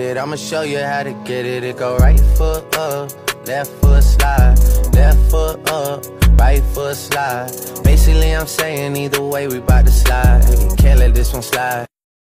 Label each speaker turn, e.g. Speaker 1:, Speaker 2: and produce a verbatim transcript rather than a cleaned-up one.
Speaker 1: I'ma show you how to get it. It go right foot up, left foot slide, left foot up, right foot slide. Basically I'm saying either way we bout to slide. Can't let this one slide.